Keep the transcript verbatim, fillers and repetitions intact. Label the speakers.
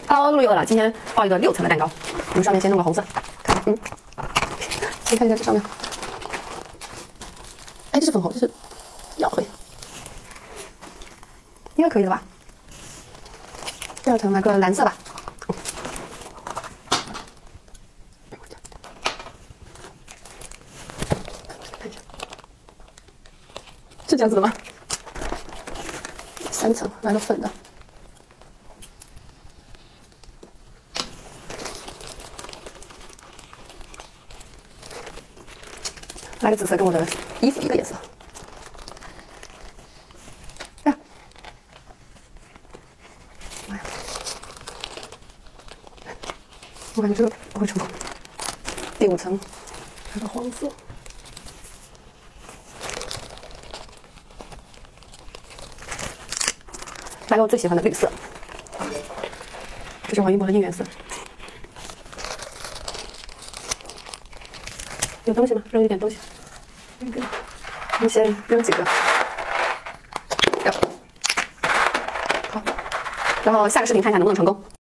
Speaker 1: Hello，陆又饿了。今天包一个六层的蛋糕，我们上面先弄个红色，看，嗯，先看一下这上面。哎，这是粉红，这是要会，应该可以的吧？第二层来个蓝色吧。是这样子的吗？三层来个粉的。 来个紫色，跟我的衣服一个颜色。呀，妈呀！我感觉这个不会成功。第五层来个黄色，来个我最喜欢的绿色，这是王一博的应援色。 有东西吗？扔一点东西。我们先扔几个。好，然后下个视频看一下能不能成功。